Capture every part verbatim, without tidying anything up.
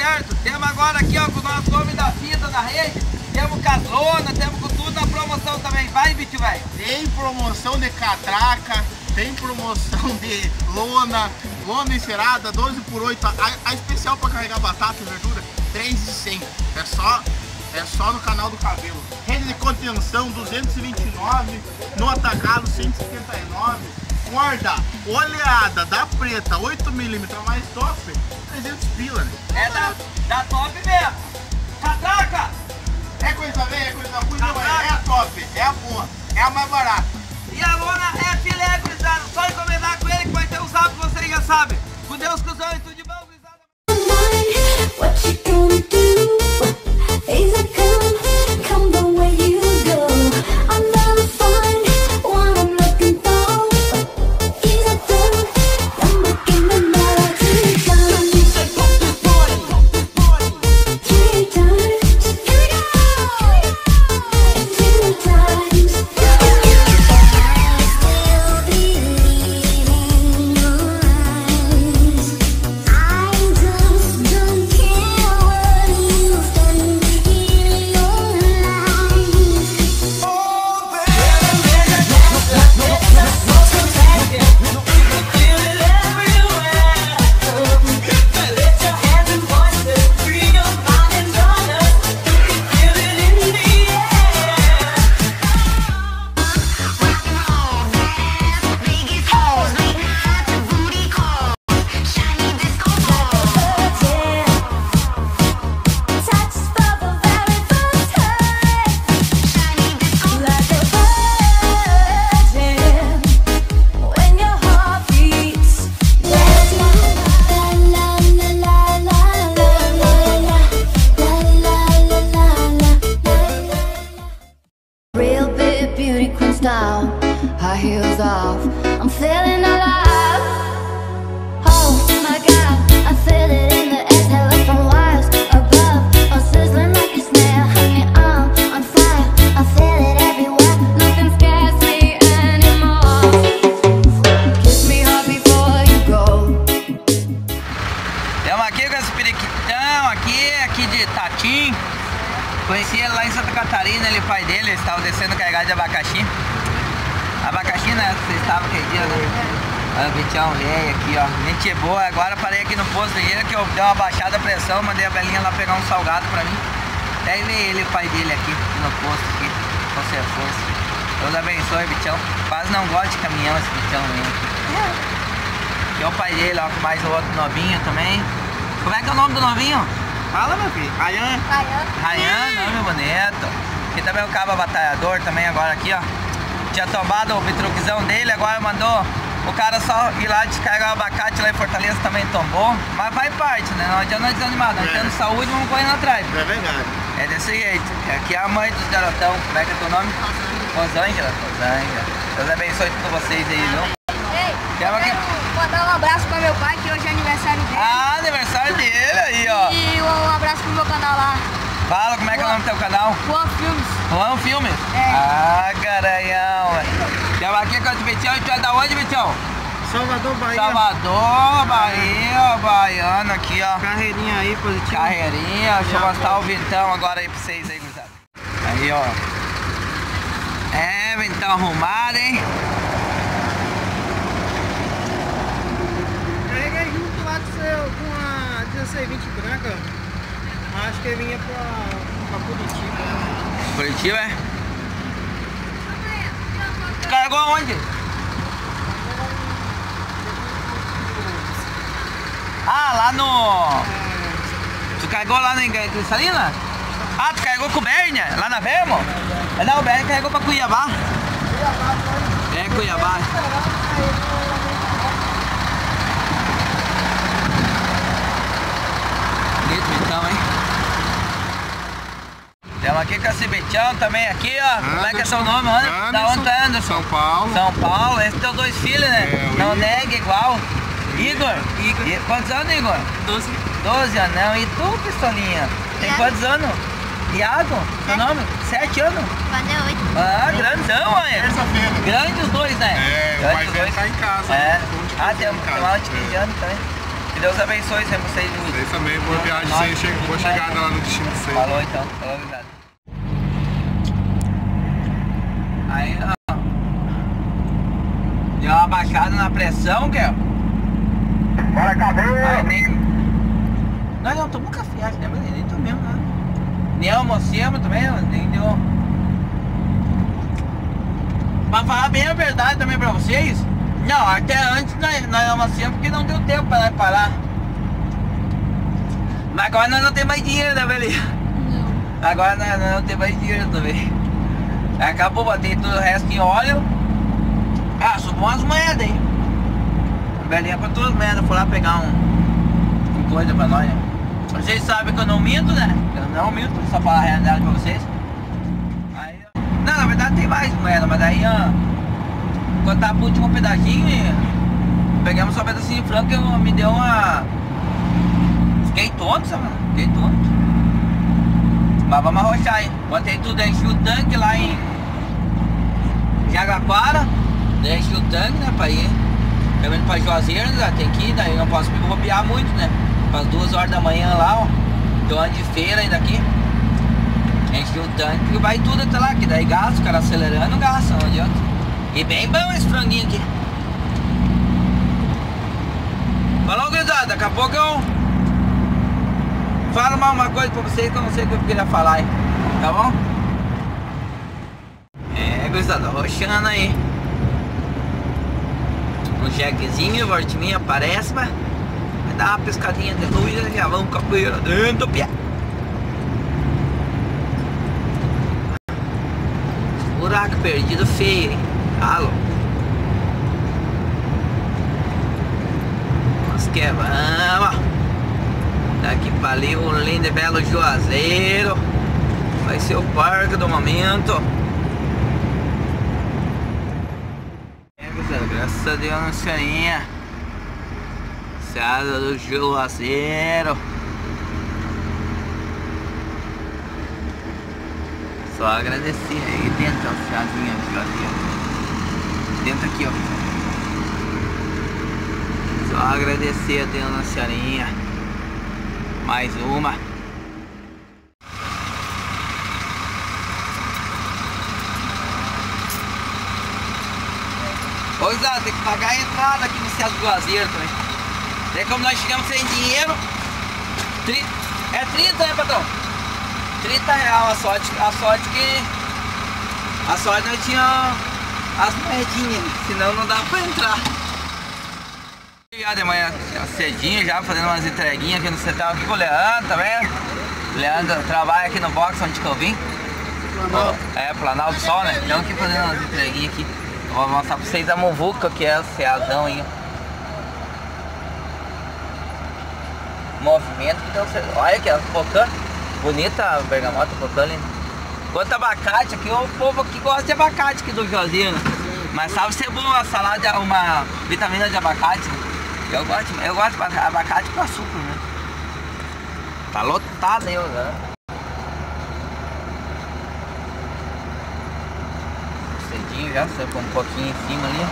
certo? Temos agora aqui, ó, com o nosso nome da fita na rede. Temos casona, temos com tudo na promoção também. Vai, bicho, velho. Tem promoção de catraca, tem promoção de lona, lona encerada, doze por oito. A, a especial para carregar batata e verdura, três e cem. É só, é só no canal do cabelo. Rede de contenção, duzentos e vinte e nove. No atacado, cento e setenta e nove. Corda oleada da preta, oito milímetros, mais top, trezentos pila, né? É da, da top mesmo. Catraca! É coisa velha, é coisa ruim, não é, é a top, é a boa, é a mais barata. E a lona é filé, gurizada. Só encomendar com ele que vai ter um sábado, vocês já sabem. Com Deus, cuzão, e tudo de bom, gurizada. What you gonna do? Is it come, come the way you go? I'll never find what I'm looking for. Is it done? I'm looking at my life to come. Three times, and two times. I still believe in your eyes. I just don't care what you've done in your life. Oh, real big beauty queen style, high heels off, I'm feeling alive. Oh my God, I feel it in the exhale from wires above, I'm sizzling like a snare, honey, I'm on fire, I feel it everywhere, nothing scares me anymore. Kiss me hard before you go. Estamos aqui com esse periquitão aqui, aqui de Tatim. Conheci ele lá em Santa Catarina, ele e o pai dele, eles estavam descendo carregado de abacaxi. Abacaxi, né? Vocês estavam aquele dia, né? Olha o bichão, leia aqui, ó. Gente boa. Agora parei aqui no posto dele que eu dei uma baixada a pressão, mandei a Belinha lá pegar um salgado pra mim. Daí veio ele e o pai dele aqui, aqui no posto, aqui, com você força. Deus abençoe, bichão. Quase não gosta de caminhão esse bichão mesmo. E o pai dele, ó, com mais o outro novinho também. Como é que é o nome do novinho? Fala, meu filho. Rayan. Rayan, nome bonito. Aqui também o cabo batalhador também agora aqui, ó. Tinha tombado o bitruquezão dele, agora mandou o cara só ir lá descarregar o abacate lá em Fortaleza, também tombou. Mas faz parte, né? Não adianta desanimar. Nós temos saúde, vamos correndo atrás. É verdade. É desse jeito. Aqui é a mãe dos garotão. Como é que é teu nome? Rosângela. Rosângela. Deus abençoe todos vocês aí, viu? Eu quero mandar um abraço para meu pai, que hoje é aniversário dele. Ah, aniversário dele aí, ó. E um abraço pro meu canal lá. Fala, como é que é o nome do teu canal? Juan Filmes. Juan Filmes? É. Ah, garanhão. Estamos aqui com o Betão, a gente vai da onde, Betão? Salvador, Bahia. Salvador, Bahia, baiano aqui, ó. Carreirinha aí, positivo. Carreirinha, deixa eu mostrar o vintão agora aí pra vocês aí, gurizada. Aí, ó. É, vintão arrumado, hein? Carrega aí junto lá do seu, com a dezesseis vinte branca. Acho que ele vinha pra, pra Curitiba. Curitiba, é? Carregou aonde? Ah, lá no... Tu carregou lá em Cristalina? Ah, tu carregou com o Bernia, lá na Vermo? Não, o Bernia carregou pra Cuiabá. É, Cuiabá. Então, hein? Estamos aqui com esse Betão também aqui, ó. Anderson. Como é que é seu nome, mano? Da onde tá Anderson? São Paulo. São Paulo, esses teus dois filhos, né? É, não Igor. nega igual. Igor? Igor. E, quantos anos, Igor? doze. doze anos, não. E tu, pistolinha? Tem quantos anos? Iago? Seu nome? sete anos? Valeu, oito. Ah, grandão, olha. Terça-feira. Grande os dois, né? É, o Grande mais os velho dois. tá em casa. É. né? Vamos te Ah, contar tem, em tem casa. uma de quinze É. anos também. Que Deus abençoe sempre vocês. Vocês também, boa viagem, vocês chegam, boa chegada lá no destino de vocês. Falou então, falou avisado. Aí, ó. Deu uma baixada na pressão, que Bora, cadeia! Aí nem... Nós não tomamos café, acho, né? Nem tomamos nada. Nem almoçamos também, nem deu... Pra falar bem a verdade também pra vocês, não, até antes nós, nós almoçamos porque não deu tempo pra nós parar. Mas agora nós não temos mais dinheiro, né, velho? Não. Agora nós, nós não temos mais dinheiro também. Acabou, botei todo o resto em óleo. Ah, subiu umas moedas aí. A velhinha pra todas as moedas, foi lá pegar um, um coisa pra nós, né? Vocês sabem que eu não minto, né? Eu não minto, só falar a realidade pra vocês. Aí, ó. Não, na verdade tem mais moeda, mas daí, ó, quando tava pro último pedacinho, pegamos só um pedacinho de frango que eu, me deu uma... Fiquei tonto, sabe? Fiquei tonto. Mas vamos arrochar aí. Botei tudo, enchi o tanque lá em Jaguaquara. Enchi o tanque, né, pra ir. Eu indo pra Juazeiro, né, tem que ir, daí eu não posso me bobear muito, né? Às duas horas da manhã lá, ó. Tô ano de feira ainda aqui. Enche o tanque e vai tudo até lá, que daí gasta, o cara acelerando, gasta, não adianta. E bem bom esse franguinho aqui. Falou, gurizada, daqui a pouco eu falo mais uma coisa pra vocês que eu não sei o que eu queria falar, hein? Tá bom? É, gurizada, roxando aí. Um jequezinho, voltinha, parece, mas vai dar uma pescadinha de luz e já vamos com a poeira dentro do pé. Buraco perdido feio, hein? Alô. Nós que vamos. Daqui pra ali o lindo e belo Juazeiro. Vai ser o parque do momento. É, pessoal, graças a Deus, Nossa Senhorinha. Estrada do Juazeiro. Só agradecer aí dentro, ó, casinha aqui, ó, aqui, ó. Dentro aqui, ó. Só agradecer a Deus, Nossa Senhorinha. Mais uma. Ô, Zé, tem que pagar a entrada aqui no Céu do Juazeiro também. Daí como nós chegamos sem dinheiro, trinta, é trinta, né, patrão? trinta reais a sorte, a sorte que a sorte nós tinha as moedinhas, senão não dava pra entrar. Já de manhã cedinho, já fazendo umas entreguinhas aqui no setor aqui com o Leandro, tá vendo? O Leandro trabalha aqui no box onde que eu vim. Planalto. É, Planalto Sol, né? Então aqui fazendo umas entreguinhas aqui. Eu vou mostrar pra vocês a muvuca que é o ceazão aí. Movimento que então, olha aqui, a pocã. Bonita a bergamota, pocã ali. Quanto abacate aqui, o povo aqui gosta de abacate aqui do Juazeiro, né? Mas sabe ser bom a salada, uma vitamina de abacate. Eu gosto, eu gosto de abacate com açúcar, né? Tá lotado aí, né? Cedinho já, você põe um pouquinho em cima ali.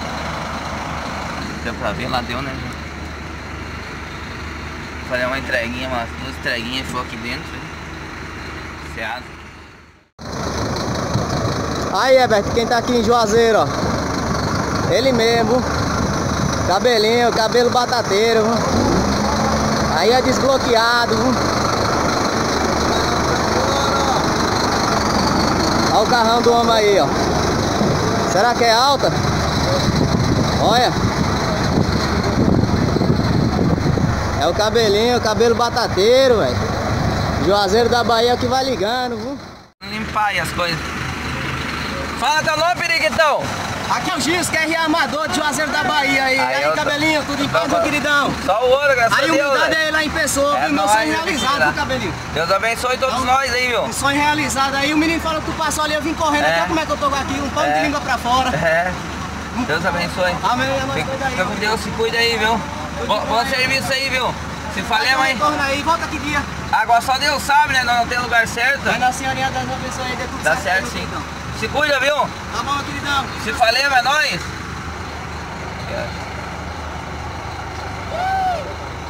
Deu pra ver, lá deu, né? Vou fazer uma entreguinha, umas duas entreguinhas foi aqui dentro. Ceado. Aí, Herbert, quem tá aqui em Juazeiro, ó. Ele mesmo. Cabelinho, cabelo batateiro. Aí é desbloqueado. Olha o carrão do homem aí, ó. Será que é alta? Olha. É o cabelinho, o cabelo batateiro, velho. Juazeiro da Bahia que vai ligando, viu? Limpar aí as coisas. Fala teu nome, Periguitão. Aqui é o Gis, que é R Amador de Juazeiro da Bahia aí. Aí, aí, eu... cabelinho, tudo em paz, meu queridão. Só o ouro, graças aí, a Deus. Aí humildade é lá em pessoa, é viu? Meu nóis, sonho realizado, viu, cabelinho? Deus abençoe todos então, nós aí, viu? Sonho realizado aí. O menino falou que tu passou ali, eu vim correndo. É. Aqui, como é que eu tô aqui? Um pano é. de língua pra fora. É. Deus abençoe. Amém, é nóis, Fica, aí, fica com Deus, se cuida aí, viu? Bom, bom serviço aí, viu? Se falei, mãe. Torna aí, volta que dia. Agora só Deus sabe, né? Nós não tem lugar certo. Vai na senhorinha das abençoe aí, dê tudo Dá certo. certo, sim. Se cuida, viu? Tá bom, queridão. Se falei, é nóis.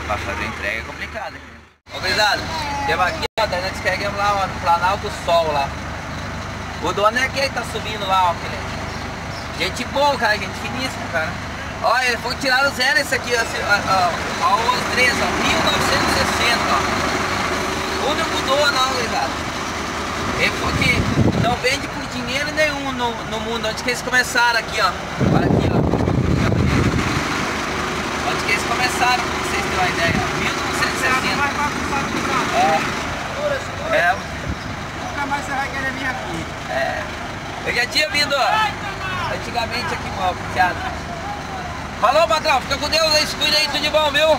pra fazer entrega é complicado. Ô, gurizada, temos aqui, ó, daí nós descarregamos lá, ó, no Planalto Sol lá. O dono é aquele que tá subindo lá, ó, aquele. Gente boa, cara, gente finíssima, cara. Ó, eles foram tirar o zero esse aqui, ó, ó, ó, os três, ó, mil novecentos e sessenta, ó. Tudo mudou, não, gurizada. Ele falou que não vende por dinheiro nenhum no, no mundo, onde que eles começaram aqui, ó. Olha aqui, ó. Onde que eles começaram, pra vocês terem uma ideia, mil novecentos e sessenta. É. É. Nunca mais você vai querer vir aqui. É. Eu já tinha vindo antigamente aqui com o teatro. Falou, patrão, fica com Deus aí, se cuida aí, tudo de bom, viu?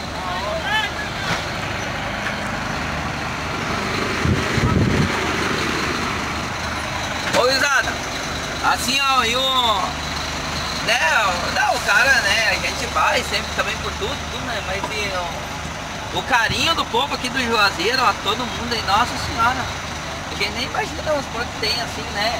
Ô, gurizada, assim, ó, e o... Né, não, o cara, né, a gente vai sempre também por tudo, tudo, né, mas e, o, o carinho do povo aqui do Juazeiro, ó, todo mundo aí, nossa senhora, a gente nem imagina os porcos que tem, assim, né,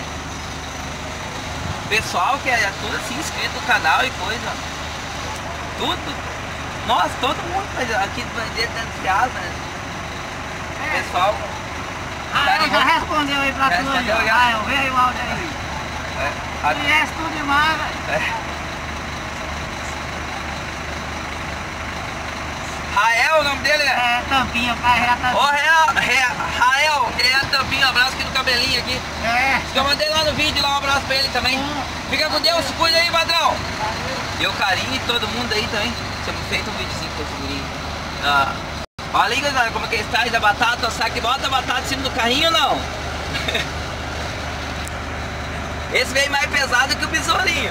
pessoal que é tudo assim, inscrito no canal e coisa, tudo, nossa, todo mundo aqui do Bandeira dentro de casa, né, pessoal... Ah, ele já respondeu aí pra tu aí, ó. Ah, eu vejo o áudio aí. É, Conhece tudo demais, velho. é. Rael, o nome dele é? É, tampinha, o pai já tá... Ô, Rael, Rael, ele é a tampinha, um abraço aqui no cabelinho aqui. É. Eu mandei lá no vídeo, lá um abraço pra ele também. Fica com Deus, se cuida aí, padrão. Deu carinho e todo mundo aí também. Temos feito um videozinho com esse gurinho. Ah, olha aí, galera, como é que eles trazem a batata, sabe que bota a batata em cima do carrinho, não? Esse veio mais pesado que o besourinho.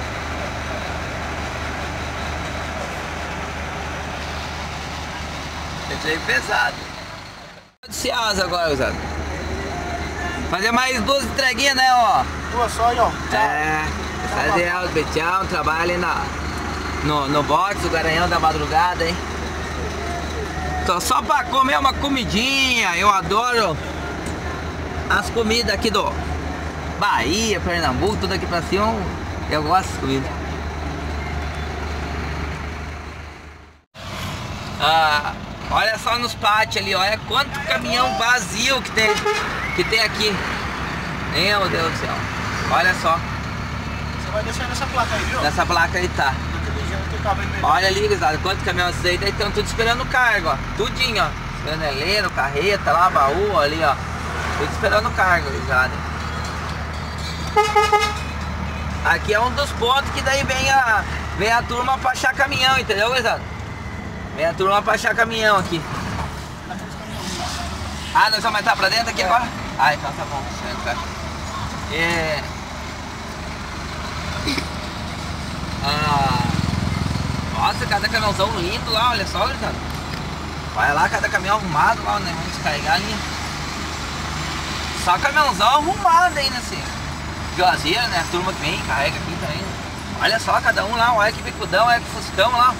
Esse veio pesado. De asa agora, usado. Fazer mais duas entreguinhas, né, ó? Duas só aí, ó. É, fazer o Betião, trabalha ali na, no, no box, o Garanhão da madrugada, hein? Tô só pra comer uma comidinha, eu adoro as comidas aqui do Bahia, Pernambuco, tudo aqui pra cima, eu gosto das comidas. Ah, olha só nos pátios ali, olha quanto caminhão vazio que tem, que tem aqui. Meu Deus do céu, olha só. Você vai deixar nessa placa aí, viu? Nessa placa aí tá. Olha ali, gurizada, quantos caminhões aí, daí estão tudo esperando o cargo, ó. Tudinho, ó. Caneleiro, carreta, lá, baú, ali, ó. Tudo esperando o cargo, gurizada. Aqui é um dos pontos que daí vem a, vem a turma pra achar caminhão, entendeu, gurizada? Vem a turma pra achar caminhão aqui. Ah, nós vamos entrar pra dentro aqui agora? Ah, então tá bom. É... Ah... Nossa, cada caminhãozão lindo lá, olha só, gurizada. Vai lá, cada caminhão arrumado lá, né? Vamos descarregar ali. Só caminhãozão arrumado aí nesse Juazeiro, né? A turma que vem, carrega aqui também. Olha só, cada um lá, olha que bicudão, olha que fuscão lá.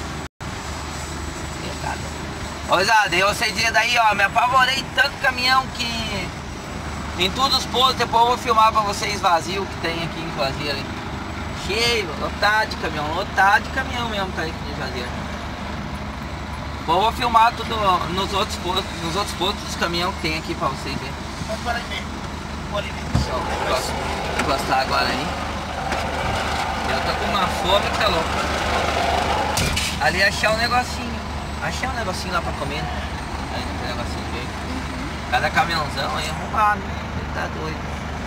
Ô, gurizada, eu sei dia daí, ó, me apavorei tanto caminhão que em todos os postos, depois eu vou filmar pra vocês vazio que tem aqui em Juazeiro. Cheio, lotado de caminhão, lotado de caminhão mesmo tá aqui em Juazeiro. Bom, eu vou filmar tudo nos outros postos, nos outros postos dos caminhões que tem aqui pra vocês verem. Pode parar aí mesmo. Pode ir mesmo. Vou encostar agora aí. Eu tô com uma fome que tá louco. Ali achar um negocinho. Achei um negocinho lá pra comer. Aí não tem negocinho dele. Cada caminhãozão aí arrumado. Ele tá doido.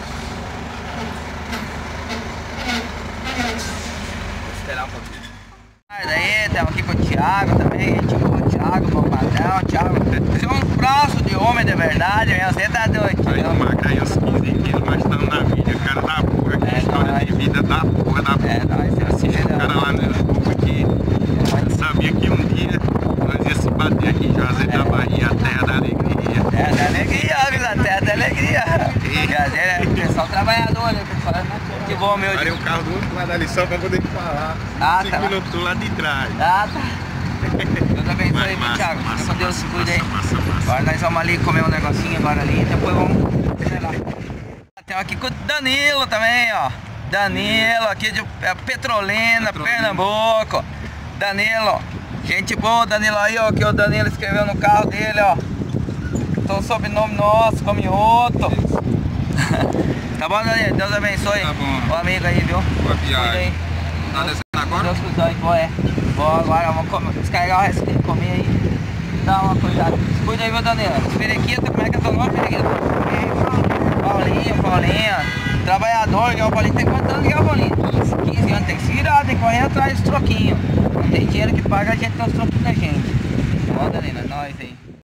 Vou esperar um pouquinho. Daí, estamos aqui com o Thiago também. Gente boa, o Thiago, bom padrão. Thiago, você é um braço de homem de verdade, meu. Você tá doido. Aí não marca aí os quinze quilos, mas estamos na mídia, cara da porra, que É, história nós. de vida da porra, da porra. É, nós temos Assiste o cara lá no YouTube que sabia que um dia nós ia se bater aqui em Juazeiro da Bahia, a terra da alegria. Terra da alegria, viu? A terra da alegria. Juazeiro é pessoal trabalhador, né? Pessoal, que bom, meu. Parei o carro do outro lado da lição pra poder falar. Ah, Cinco tá. minutos do lado de trás. Ah, tá. Deus abençoe, Mas viu, massa, Thiago? massa, Fica com Deus, se massa, cuida aí. massa, massa. Agora nós vamos ali comer um negocinho agora ali, depois vamos, sei lá. Temos aqui com o Danilo também, ó. Danilo, aqui de é, Petrolina, Petrolina. Pernambuco. Danilo, Gente boa, Danilo aí, ó, que o Danilo escreveu no carro dele, ó. Então, sobrenome nosso, come outro. Tá bom, Danilo? Deus abençoe. Tá bom. O amigo aí, viu? Boa viagem. Cuida aí. Tá descendo agora? Deus cuidou aí, boa, é. Boa, agora vamos comer, descarregar o resto que ele comer aí. Dá uma cuidada. Cuida aí, viu, Danilo? Periquita, como é que é teu nome, Periquita? Paulinho, Paulinho. Trabalhador, que é o Paulinho. Tem quantos anos que é o Paulinho? quinze anos, tem que se virar, tem que correr atrás dos troquinhos. Não tem dinheiro que paga, a gente tem os troquinhos da gente. Ó, Danilo, é nóis aí.